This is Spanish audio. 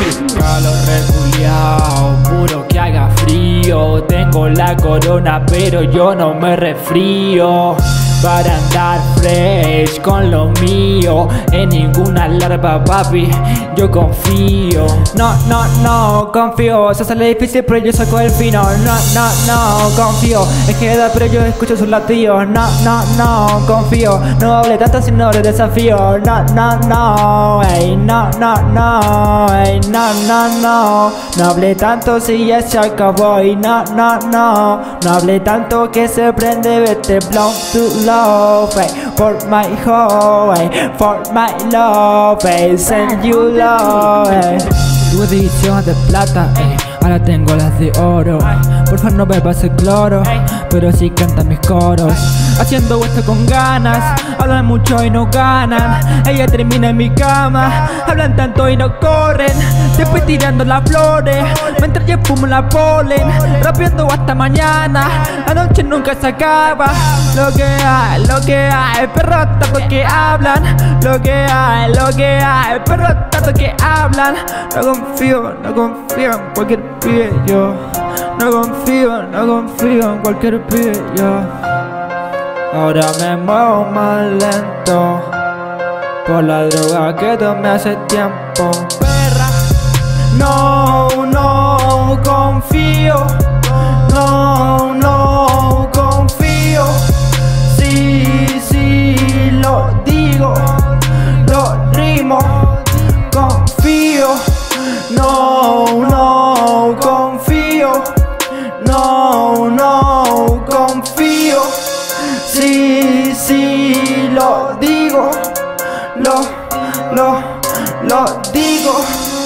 Calor reculeado, puro que haga frío. Tengo la corona pero yo no me resfrío. Para andar fresh con lo mío, en ninguna larva papi, yo confío. No, confío. Se sale difícil pero yo saco el fino. No, confío. Es que da pero yo escucho sus latidos. No, confío. No hable tanto si no le desafío. No, ey, no, ey, no hable tanto si ya se acabó. Y no hable tanto que se prende, vete blown to love, for my hoe, for my love, send you love. Tuve edición de plata, ahora tengo las de oro. Porfa no bebas el cloro, pero sí canta mis coros. Haciendo esto con ganas, hablan mucho y no ganan. Ella termina en mi cama, hablan tanto y no corren. Después tirando las flores, mientras yo fumo la polen. Rapeando hasta mañana, la noche nunca se acaba. Lo que hay, perros tanto que hablan. Lo que hay, perros tanto que hablan. No confío en cualquier pibe yo. No confío en cualquier pibe yo. Ahora me muevo más lento por la droga que tomé hace tiempo. Perra, no confío. No confío. Sí, lo digo, lo rimo. Confío. No confío. No confío. Sí, lo digo, lo digo.